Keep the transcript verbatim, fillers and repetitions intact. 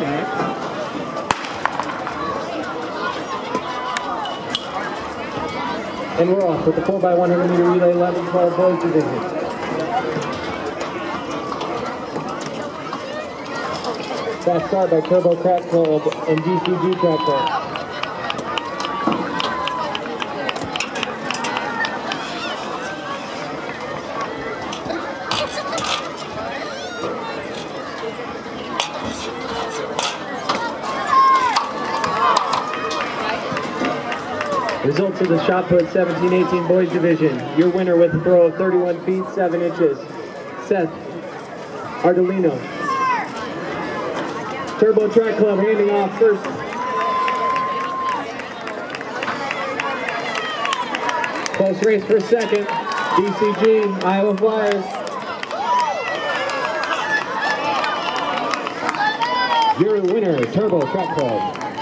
And we're off with the four by one hundred meter relay eleven twelve boys division. Fast start by Turbo Track Club and D C G Track Club. Results of the shot put seventeen eighteen boys division. Your winner with a throw of thirty-one feet seven inches, Seth Ardolino. Turbo Track Club handing off first. Close race for second. D C G, Iowa Flyers. Your winner, Turbo Track Club.